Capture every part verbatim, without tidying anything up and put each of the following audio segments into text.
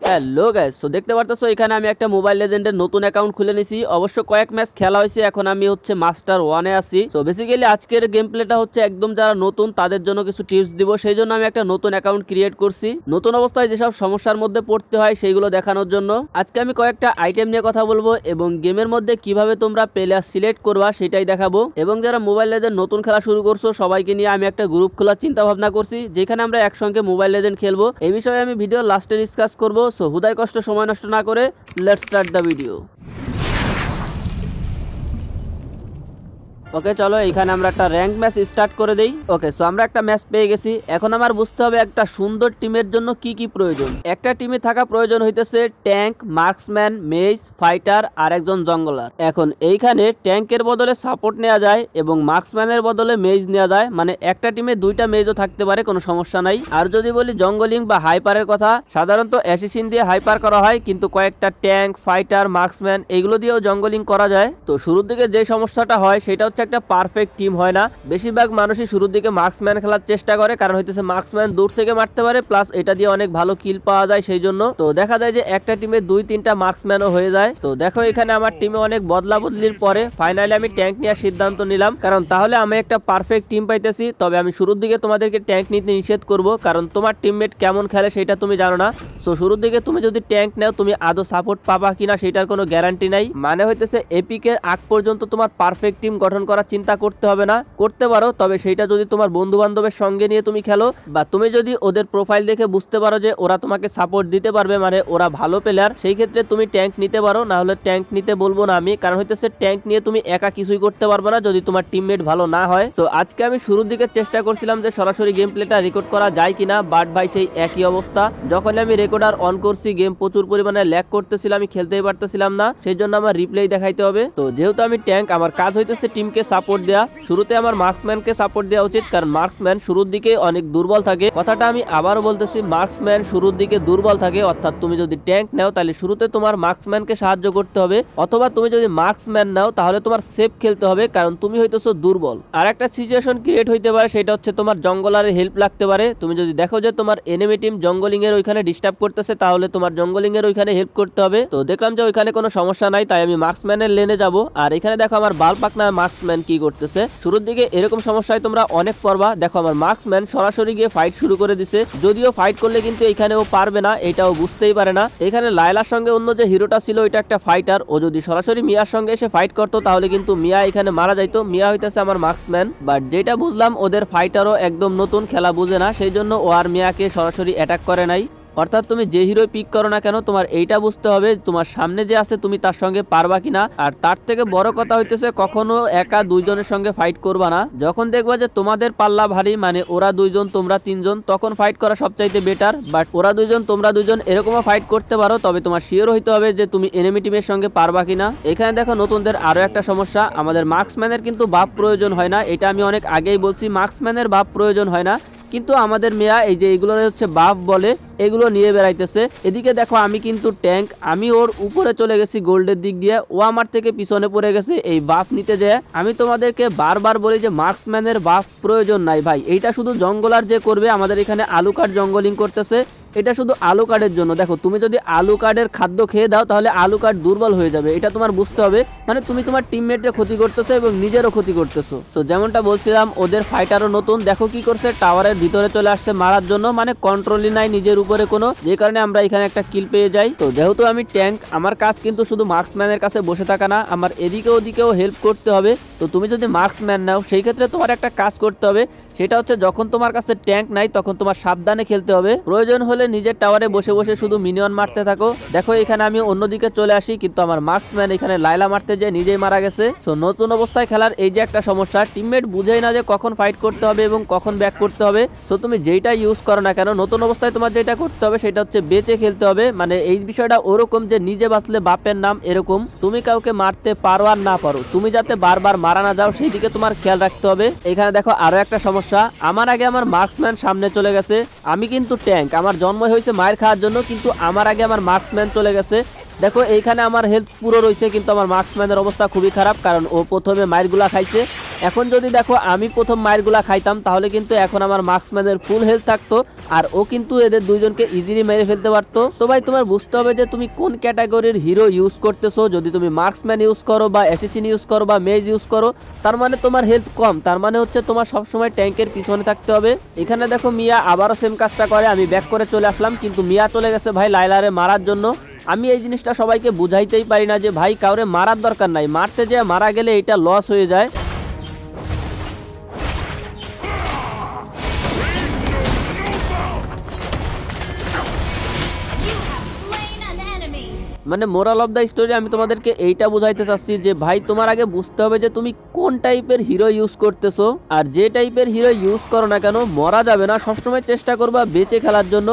Hello guys, so দেখতে পারতেছো এখানে আমি একটা মোবাইল লেজেন্ডের নতুন অ্যাকাউন্ট খুলে নিছি। অবশ্য কয়েক ম্যাচ খেলা হয়েছে, এখন আমি হচ্ছে মাস্টার ওয়ানে আছি। সো বেসিক্যালি আজকের গেম প্লেটা হচ্ছে একদম যারা নতুন তাদের জন্য কিছু টিপস দিব, সেই জন্য আমি একটা নতুন অ্যাকাউন্ট ক্রিয়েট করছি। নতুন অবস্থায় যেসব সমস্যার মধ্যে পড়তে হয় সেইগুলো দেখানোর জন্য আজকে আমি কয়েকটা আইটেম নিয়ে কথা বলবো এবং গেমের মধ্যে কিভাবে তোমরা প্লেয়ার সিলেক্ট করবা সেটাই দেখাবো। এবং যারা মোবাইল লেজেন্ড নতুন খেলা শুরু করছো সবাইকে নিয়ে আমি একটা গ্রুপ খোলার চিন্তা ভাবনা করছি, যেখানে আমরা একসঙ্গে মোবাইল লেজেন্ড খেলবো। এই বিষয়ে আমি ভিডিও লাস্টে ডিসকাস করবো। সো হুদাই কষ্ট সময় নষ্ট না করে let's start the video. Okay চলো, এখানে আমরা একটা র্যাঙ্ক ম্যাচ স্টার্ট করে দেই। ওকে, সো আমরা একটা ম্যাচ পেয়ে গেছি। এখন আমার বুঝতে হবে একটা সুন্দর টিমের জন্য কি কি প্রয়োজন। একটা টিমে থাকা প্রয়োজন হইতেছে ট্যাঙ্ক, মার্কসম্যান, মেজ, ফাইটার আর একজন জঙ্গলার। এখন এইখানে ট্যাঙ্কের বদলে সাপোর্ট নেওয়া যায় এবং মার্কসম্যানের বদলে মেজ নেওয়া যায়, মানে একটা টিমে দুইটা মেজও থাকতে পারে, কোনো সমস্যা নাই। আর যদি বলি জঙ্গলিং বা হাইপারের কথা, সাধারণত অ্যাসিসিন দিয়ে হাইপার করা হয়, কিন্তু কয়েকটা ট্যাঙ্ক, ফাইটার, মার্কসম্যান এইগুলো দিয়েও জঙ্গলিং করা যায়। তো শুরুর দিকে যে সমস্যাটা হয় সেটা হচ্ছে একটা পারফেক্ট টিম হয় না। বেশিরভাগ মানুষই শুরুর দিকে মার্কসম্যান খেলার চেষ্টা করে, কারণ হইতেছে মার্কসম্যান দূর থেকে মারতে পারে, প্লাস এটা দিয়ে অনেক ভালো কিল পাওয়া যায়। সেই জন্য তো দেখা যায় যে একটা টিমে দুই তিনটা মার্কসম্যানও হয়ে যায়। তো দেখো এখানে আমার টিমে অনেক বদলা বদলির পরে ফাইনালি আমি ট্যাঙ্ক নেওয়ার সিদ্ধান্ত নিলাম, কারণ তাহলে আমি একটা পারফেক্ট টিম পাইতেছি। তবে আমি শুরুর দিকে তোমাদেরকে ট্যাঙ্ক নিতে নিষেধ করব, কারণ তোমার টিমমেট কেমন খেলে সেটা তুমি জানো না। তো শুরুর দিকে তুমি যদি ট্যাঙ্ক নাও, তুমি আদৌ সাপোর্ট পাবা কিনা সেটার কোনো গ্যারান্টি নাই। মানে হইতেছে এপিকের আগ পর্যন্ত তোমার পারফেক্ট টিম গঠন করার চিন্তা করতে হবে না, করতে পারো, তবে সেইটা যদি তোমার বন্ধু বান্ধবের সঙ্গে নিয়ে তুমি খেলো, বা তুমি যদি ওদের প্রোফাইল দেখে বুঝতে পারো যে ওরা তোমাকে সাপোর্ট দিতে পারবে, মানে ওরা ভালো প্লেয়ার, সেই ক্ষেত্রে তুমি ট্যাঙ্ক নিতে পারো। না হলে ট্যাঙ্ক নিতে বলবো না আমি, কারণ হইতেছে ট্যাঙ্ক নিয়ে তুমি একা কিছুই করতে পারবে না যদি তোমার টিমমেট ভালো না হয়। তো আজকে আমি শুরুর দিকে চেষ্টা করছিলাম যে সরাসরি গেম প্লেটা রেকর্ড করা যায় কিনা, বাট ভাই সেই একই অবস্থা। যখন আমি রেকর্ডার অন করছি গেম প্রচুর পরিমাণে ল্যাগ করতেছিল, আমি খেলতেই পারতেছিলাম না, সেই জন্য আমার রিপ্লাই দেখাইতে হবে। তো যেহেতু আমি ট্যাঙ্ক, আমার কাজ হইতেছে টিমকে সাপোর্ট দেওয়া। শুরুতে আমার মার্কসম্যানকে সাপোর্ট দেওয়া উচিত, কারণ মার্কসম্যান শুরুর দিকে অনেক দুর্বল থাকে। কথাটা আমি আবারও বলতেছি, মার্কসম্যান শুরুর দিকে দুর্বল থাকে। অর্থাৎ তুমি যদি ট্যাঙ্ক নাও তাহলে শুরুতে তোমার মার্কসম্যানকে সাহায্য করতে হবে, অথবা তুমি যদি মার্কসম্যান নাও তাহলে তোমার সেফ খেলতে হবে, কারণ তুমি হইতেছো দুর্বল। আর একটা সিচুয়েশন ক্রিয়েট হইতে পারে, সেটা হচ্ছে তোমার জঙ্গলারের হেল্প লাগতে পারে। তুমি যদি দেখো যে তোমার এনিমি টিম জঙ্গলিং এর ওইখানে ডিস্টার্ব করতেছে, তাহলে তোমার জঙ্গলিং এর ওইখানে হেল্প করতে হবে। তো দেখলাম যে ওইখানে কোনো সমস্যা নাই, তাই আমি মার্কসম্যানের লেনে যাব। আর এখানে দেখো আমার বাল পাকনা মার্কসম্যান কি করতেছে। শুরুর দিকে এরকম সমস্যায় তোমরা অনেক পড়বা। দেখো আমার মার্কসম্যান সরাসরি গিয়ে ফাইট শুরু করে দিছে, যদিও ফাইট করলে কিন্তু এখানেও পারবে না, এটাও বুঝতেই পারে না। এখানে লায়লার সঙ্গে অন্য যে হিরোটা ছিল ওইটা একটা ফাইটার, ও যদি সরাসরি মিয়ার সঙ্গে এসে ফাইট করতো তাহলে কিন্তু মিয়া এখানে মারা যাইতো। মিয়া হইতেছে আমার মার্কসম্যান, বাট যেটা বুঝলাম ওদের ফাইটারও একদম নতুন, খেলা বুঝে না, সেই জন্য ও আর মিয়াকে সরাসরি অ্যাটাক করে নাই। অর্থাৎ তুমি যে হিরো পিক করো না কেন, তোমার এইটা বুঝতে হবে তোমার সামনে যে আছে তুমি তার সঙ্গে পারবা কিনা। আর তার থেকে বড় কথা হইতেছে কখনো একা দুইজনের সঙ্গে ফাইট করবা না। যখন দেখবা যে তোমাদের পাল্লা ভারী, মানে ওরা দুইজন তোমরা তিনজন, তখন ফাইট করা সবচাইতে বেটার। বাট ওরা দুইজন তোমরা দুইজন এরকমও ফাইট করতে পারো, তবে তোমার শিওর হইতে হবে যে তুমি এনিমি টিমের সঙ্গে পারবা কিনা। এখানে দেখো নতুনদের আরো একটা সমস্যা, আমাদের মার্কসম্যানের কিন্তু বাপ প্রয়োজন হয় না, এটা আমি অনেক আগেই বলছি, মার্কসম্যানের বাপ প্রয়োজন হয় না। কিন্তু আমাদের মেয়া এই যে এগুলো হচ্ছে বাফ বলে, এগুলো নিয়ে বেড়াইতেছে। এদিকে দেখো আমি কিন্তু ট্যাঙ্ক, আমি ওর উপরে চলে গেছি গোল্ডের দিক দিয়ে, ও আমার থেকে পিছনে পড়ে গেছে এই বাফ নিতে যায়। আমি তোমাদেরকে বারবার বলি যে মার্কসম্যানের বাফ প্রয়োজন নাই ভাই, এইটা শুধু জঙ্গলার যে করবে। আমাদের এখানে আলু কার্ড জঙ্গলিং করতেছে, এটা শুধু আলু কার্ডের জন্য। দেখো তুমি যদি আলু কার্ডের খাদ্য খেয়ে দাও তাহলে আলু কার্ড দুর্বল হয়ে যাবে, এটা তোমার বুঝতে হবে। মানে তুমি তোমার টিমমেটের ক্ষতি করতেছো এবং নিজেরও ক্ষতি করতেছো। তো যেমনটা বলছিলাম ওদের ফাইটারও নতুন, দেখো কি করছে, টাওয়ারের ভিতরে চলে আসছে মারার জন্য, মানে কন্ট্রোলই নাই নিজের উপরে কোনো, যে কারণে আমরা এখানে একটা কিল পেয়ে যাই। তো যেহেতু আমি ট্যাঙ্ক, আমার কাজ কিন্তু শুধু মার্কসম্যানের কাছে বসে থাকা না, আমার এদিকে ওদিকেও হেল্প করতে হবে। তো তুমি যদি মার্কসম্যান নাও সেই ক্ষেত্রে তোমার একটা কাজ করতে হবে, সেটা হচ্ছে যখন তোমার কাছে ট্যাঙ্ক নাই তখন তোমার সাবধানে খেলতে হবে। প্রয়োজন হলে নিজের টাওয়ারে বসে বসে শুধু মিনিয়ন মারতে থাকো। দেখো এখানে আমি অন্যদিকে চলে আসি, কিন্তু আমার মার্কসম্যান এখানে লাইলা মারতে যে নিজেই মারা গেছে। সো নতুন অবস্থায় খেলার এই যে একটা সমস্যা, টিমমেট বুঝেই না যে কখন ফাইট করতে হবে এবং কখন ব্যাক করতে হবে। সো তুমি যেইটা ইউজ করো না কেন, নতুন অবস্থায় তোমার যেটা করতে হবে সেটা হচ্ছে বেঁচে খেলতে হবে। মানে এই বিষয়টা ওরকম যে নিজে বাঁচলে বাপের নাম, এরকম তুমি কাউকে মারতে পারো আর না পারো, তুমি যাতে বারবার মারা না যাও সেই দিকে তোমার খেয়াল রাখতে হবে। এখানে দেখো আরো একটা সমস্যা, আমার আগে আমার মার্কসম্যান সামনে চলে গেছে। আমি কিন্তু ট্যাঙ্ক, আমার জন্ম হয়েছে মায়ের খাওয়ার জন্য, কিন্তু আমার আগে আমার মার্কসম্যান চলে গেছে। দেখো এইখানে আমার হেলথ পুরো রয়েছে, কিন্তু আমার মার্কসম্যানের অবস্থা খুবই খারাপ, কারণ ও প্রথমে মায়ের গুলা খাইছে। এখন যদি দেখো আমি প্রথম মারগুলা খাইতাম তাহলে কিন্তু এখন আমার মার্কসম্যানের ফুল হেলথ থাকতো আর ও কিন্তু এদের দুইজনকে ইজিলি মেরে ফেলতে পারতো। তো ভাই তোমার বুঝতে হবে যে তুমি কোন ক্যাটাগরির হিরো ইউজ করতেছো। যদি তুমি মার্কসম্যান ইউজ করো বা অ্যাসিসিন ইউজ করো বা মেজ ইউজ করো তার মানে তোমার হেলথ কম, তার মানে হচ্ছে তোমার সবসময় ট্যাঙ্কের পিছনে থাকতে হবে। এখানে দেখো মিয়া আবারও সেম কাজটা করে, আমি ব্যাক করে চলে আসলাম কিন্তু মিয়া চলে গেছে ভাই লাইলারে মারার জন্য। আমি এই জিনিসটা সবাইকে বুঝাইতেই পারি না যে ভাই কাউরে মারার দরকার নাই, মারতে যেয়ে মারা গেলে এটা লস হয়ে যায়। মানে মোরাল অফ দ্য স্টোরি আমি তোমাদেরকে এইটা বুঝাইতে চাচ্ছি যে ভাই তোমার আগে বুঝতে হবে যে তুমি কোন টাইপের হিরো ইউজ করতেছো, আর যে টাইপের হিরো ইউজ করো না কেন মরা যাবে না, সবসময় চেষ্টা করবা বেঁচে খেলার জন্য।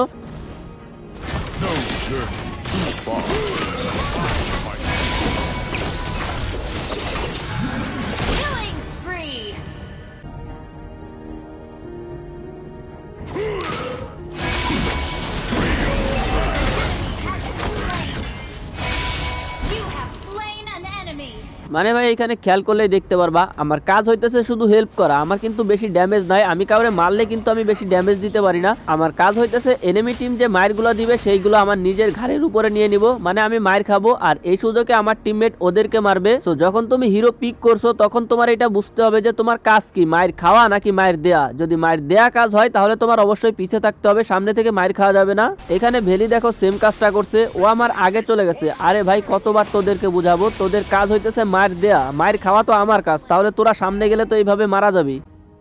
মানে ভাই এখানে খেয়াল করলেই দেখতে পারবা আমার কাজ হইতেছে শুধু হেল্প করা, আমার কিন্তু বেশি ড্যামেজ নাই, আমি কাউরে মারলে কিন্তু আমি বেশি ড্যামেজ দিতে পারি না। আমার কাজ হইতেছে এনিমি টিম যে মায়েরগুলো দিবে সেইগুলো আমার নিজের ঘাড়ের উপরে নিয়ে নিব, মানে আমি মায়ের খাবো আর এই সুযোগে আমার টিমমেট ওদেরকে মারবে। সো যখন তুমি হিরো পিক করছো তখন তোমার এটা বুঝতে হবে যে তোমার কাজ কি, মায়ের খাওয়া নাকি মায়ের দেয়া। যদি মায়ের দেয়া কাজ হয় তাহলে তোমার অবশ্যই পিছে থাকতে হবে, সামনে থেকে মায়ের খাওয়া যাবে না। এখানে ভেলি দেখো সেম কাজটা করছে, ও আমার আগে চলে গেছে। আরে ভাই কতবার তোদেরকে বুঝাবো, তোদের কাজ হইতেছে মায়ের দেয়া, মায়ের খাওয়া তো আমার কাজ, তাহলে তোরা সামনে গেলে তো এইভাবে মারা যাবি।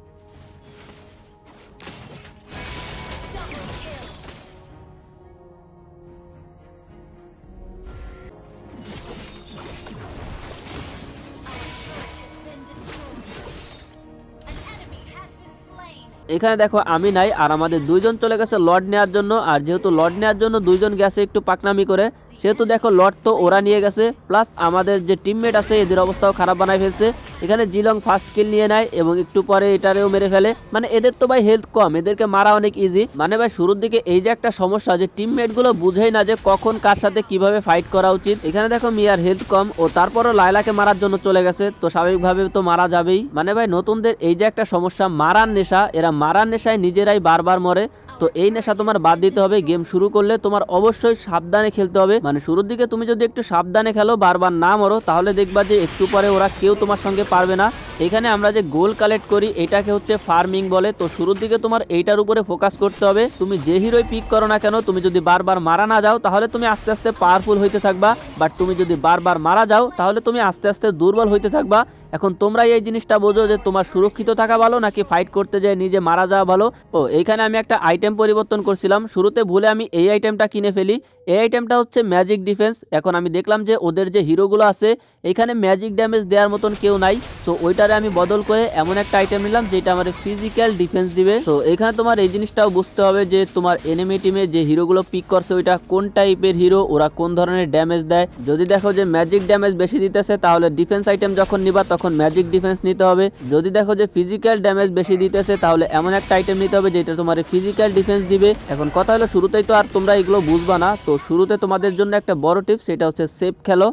এখানে দেখো আমি নাই আর আমাদের দুইজন চলে গেছে লর্ড নেওয়ার জন্য, আর যেহেতু লর্ড নেওয়ার জন্য দুইজন গেছে একটু পাকনামি করে, সেহেতু দেখো লর্ড তো ওরা নিয়ে গেছে, প্লাস আমাদের যে টিমমেট আছে এদের অবস্থাও খারাপ বানায় ফেলছে। এখানে জিলং ফার্স্ট কিল নিয়ে নেয় এবং একটু পরে এটারেও মেরে ফেলে। মানে এদের তো ভাই হেলথ কম, এদেরকে মারা অনেক ইজি। মানে ভাই শুরুর দিকে এই যে একটা সমস্যা যে টিমমেট গুলো বুঝেই না যে কখন কার সাথে কিভাবে ফাইট করা উচিত। এখানে দেখো মিয়ার হেলথ কম, ও তারপরও লাইলাকে মারার জন্য চলে গেছে, তো স্বাভাবিকভাবে তো মারা যাবেই। মানে ভাই নতুনদের এই যে একটা সমস্যা মারার নেশা, এরা মারার নেশায় নিজেরাই বারবার মরে। তো এই নেশা তোমার বাদ দিতে হবে। গেম শুরু করলে তোমার অবশ্যই সাবধানে খেলতে হবে। মানে শুরুর দিকে তুমি যদি একটু সাবধানে খেলো, বারবার না মরো, তাহলে দেখবা যে একটু পরে ওরা কেউ তোমার সঙ্গে পারবে না। এখানে আমরা যে গোল কালেক্ট করি এটাকে হচ্ছে ফার্মিং বলে। তো শুরুর দিকে তোমার এইটার উপরে ফোকাস করতে হবে। তুমি যে হিরোই পিক করো না কেন, তুমি যদি বারবার মারা না যাও তাহলে তুমি আস্তে আস্তে পাওয়ারফুল হইতে থাকবা, বাট তুমি যদি বারবার মারা যাও তাহলে তুমি আস্তে আস্তে দুর্বল হইতে থাকবা। এখন তোমরা এই জিনিসটা বোঝো যে তোমার সুরক্ষিত থাকা ভালো নাকি ফাইট করতে যায় নিজে মারা যাওয়া ভালো। ও এইখানে আমি একটা আইটেম পরিবর্তন করছিলাম, শুরুতে ভুলে আমি এই আইটেমটা কিনে ফেলি। এই আইটেমটা হচ্ছে ম্যাজিক ডিফেন্স। এখন আমি দেখলাম যে ওদের যে হিরোগুলো আছে এখানে ম্যাজিক ড্যামেজ দেওয়ার মতন কেউ নাই, তো ওইটারে আমি বদল করে এমন একটা আইটেম নিলাম যেটা আমার ফিজিক্যাল ডিফেন্স দিবে। তো এখানে তোমার এই জিনিসটাও বুঝতে হবে যে তোমার এনিমি টিমে যে হিরোগুলো পিক করছে ওইটা কোন টাইপের হিরো, ওরা কোন ধরনের ড্যামেজ দেয়। যদি দেখো যে ম্যাজিক ড্যামেজ বেশি দিতেছে তাহলে ডিফেন্স আইটেম যখন নিবা তখন ম্যাজিক ডিফেন্স নিতে হবে। যদি দেখো যে ফিজিক্যাল ড্যামেজ বেশি দিতেছে তাহলে এমন একটা আইটেম নিতে হবে যেটা তোমার ফিজিক্যাল ডিফেন্স দিবে। এখন কথা হলো শুরুতেই তো আর তোমরা এগুলো বুঝবা না, তো শুরুতে তোমাদের জন্য একটা বড় টিপস, সেটা হচ্ছে সেফ খেলো।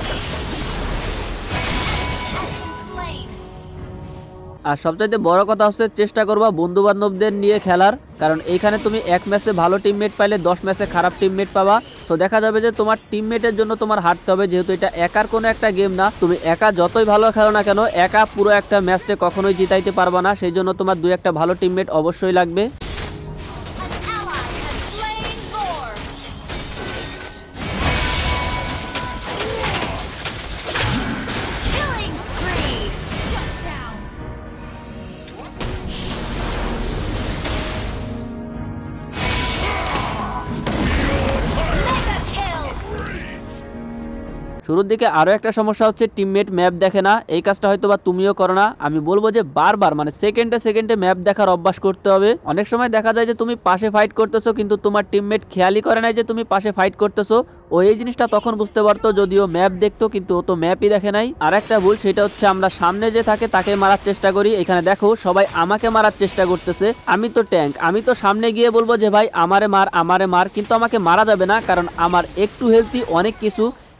আর সবচাইতে বড় কথা হচ্ছে চেষ্টা করবা বন্ধু বান্ধবদের নিয়ে খেলার, কারণ এইখানে তুমি এক ম্যাচে ভালো টিমমেট পাইলে দশ ম্যাচে খারাপ টিমমেট পাবা। তো দেখা যাবে যে তোমার টিমমেটের জন্য তোমার হারতে হবে, যেহেতু এটা একার কোনো একটা গেম না। তুমি একা যতই ভালো খেলো না কেন, একা পুরো একটা ম্যাচে কখনোই জিতাইতে পারবা না, সেই জন্য তোমার দুই একটা ভালো টিমমেট অবশ্যই লাগবে। শুরুর দিকে আরো একটা সমস্যা হচ্ছে টিমমেট ম্যাপ দেখে না। এই কাজটা হয়তো বা তুমিও করো না, আমি বলবো যে বারবার মানে সেকেন্ডে সেকেন্ডে ম্যাপ দেখার অভ্যাস করতে হবে। অনেক সময় দেখা যায় যে তুমি পাশে ফাইট করতেছো কিন্তু তোমার টিমমেট খেয়ালই করে নাই যে তুমি পাশে ফাইট করতেছো। ও এই জিনিসটা তখন বুঝতে পারতো যদিও ম্যাপ দেখতো, কিন্তু ও তো ম্যাপই দেখে নাই। আর একটা ভুল, সেটা হচ্ছে আমরা সামনে যে থাকে তাকে মারার চেষ্টা করি। এখানে দেখো সবাই আমাকে মারার চেষ্টা করতেছে, আমি তো ট্যাঙ্ক, আমি তো সামনে গিয়ে বলবো যে ভাই আমারে মার আমারে মার, কিন্তু আমাকে মারা যাবে না কারণ আমার একটু হেলথি অনেক কিছু।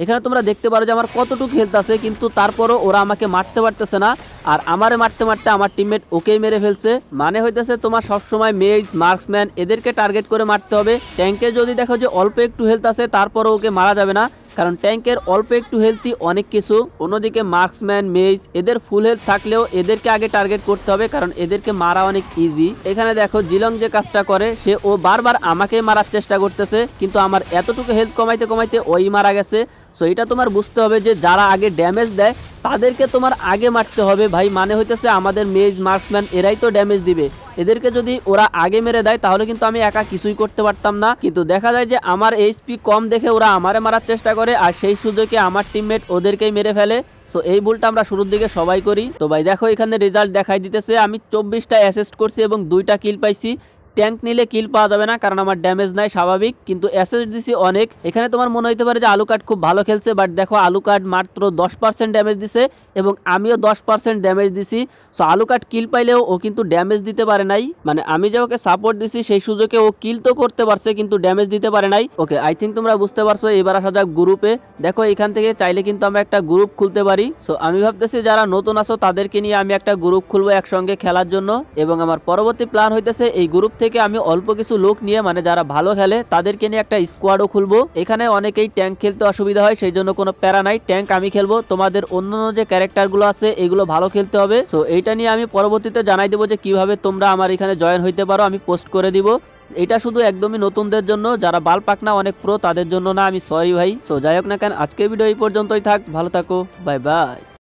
এখানে তোমরা দেখতে পারো যে আমার কতটুকু হেলথ আছে, কিন্তু তারপরও ওরা আমাকে মারতে পারতেছে না। আর আমারে মারতে মারতে আমার টিমমেট ওকেই মেরে ফেলছে। মানে হইতেছে তোমার সবসময় মেজ, মার্কসম্যান এদেরকে টার্গেট করে মারতে হবে। ট্যাঙ্কে যদি দেখো যে অল্প একটু হেলথ আছে তারপরও ওকে মারা যাবে না, কারণ ট্যাঙ্কের অল্প একটু হেলথই অনেক কিছু। অন্যদিকে মার্কসম্যান, মেজ এদের ফুল হেলথ থাকলেও এদেরকে আগে টার্গেট করতে হবে, কারণ এদেরকে মারা অনেক ইজি। এখানে দেখো জিলং যে কাজটা করে, সে ও বারবার আমাকে মারার চেষ্টা করতেছে, কিন্তু আমার এতটুকু হেলথ কমাইতে কমাইতে ওই মারা গেছে। সো এটা তোমার বুঝতে হবে যে যারা আগে ড্যামেজ দেয় তাদেরকে তোমার আগে মারতে হবে ভাই। মানে হইতেছে আমাদের মেজ, মার্কসম্যান এরাই তো ড্যামেজ দিবে, এদেরকে যদি ওরা আগে মেরে দেয় তাহলে কিন্তু আমি একা কিছুই করতে পারতাম না। কিন্তু দেখা যায় যে আমার এইচপি কম দেখে ওরা আমারে মারার চেষ্টা করে, আর সেই সুযোগে আমার টিমমেট ওদেরকেই মেরে ফেলে। সো এই ভুলটা আমরা শুরুর দিকে সবাই করি। তো ভাই দেখো এখানে রেজাল্ট দেখাই দিতেছে, আমি চব্বিশটা অ্যাসিস্ট করছি এবং দুইটা কিল পাইছি। ট্যাঙ্ক নিলে কিল পাওয়া যাবে না কারণ আমার ড্যামেজ নাই, স্বাভাবিক, কিন্তু অ্যাসেস দিছি অনেক। এখানে তোমার মনে হইতে পারে যে আলুকার্ড খুব ভালো খেলছে, বাট দেখো আলুকার্ড মাত্র দশ পার্সেন্ট ড্যামেজ দিছে এবং আমিও দশ পার্সেন্ট ড্যামেজ দিছি। সো আলুকার্ড কিল পাইলেও ও কিন্তু ড্যামেজ দিতে পারে নাই, মানে আমি যে ওকে সাপোর্ট দিছি সেই সুযোগে ও কিল তো করতে পারছে কিন্তু ড্যামেজ দিতে পারে নাই। ওকে, আই থিঙ্ক তোমরা বুঝতে পারছো। এবার আসা যাক গ্রুপে। দেখো এখান থেকে চাইলে কিন্তু আমরা একটা গ্রুপ খুলতে পারি। সো আমি ভাবতেছি যারা নতুন আছো তাদেরকে নিয়ে আমি একটা গ্রুপ খুলবো একসঙ্গে খেলার জন্য, এবং আমার পরবর্তী প্ল্যান হইতেছে এই গ্রুপ থেকে আমি অল্প কিছু লোক নিয়ে, মানে যারা ভালো খেলে তাদেরকে নিয়ে একটা স্কোয়াডও খুলবো। এখানে অনেকেই ট্যাঙ্ক খেলতে অসুবিধা হয়, সেই জন্য কোনো প্যারা নাই, ট্যাঙ্ক আমি খেলবো। তোমাদের অন্যান্য যে ক্যারেক্টার গুলো আছে এগুলো ভালো খেলতে হবে। সো এইটা নিয়ে আমি পরবর্তীতে জানাই দেবো যে কিভাবে তোমরা আমার এখানে জয়েন হইতে পারো, আমি পোস্ট করে দিব। এটা শুধু একদমই নতুনদের জন্য, যারা বাল পাক না অনেক প্রো তাদের জন্য না, আমি সরি ভাই। সো যাই হোক না কেন, আজকের ভিডিও এই পর্যন্তই থাক, ভালো থাকো, বাই বাই।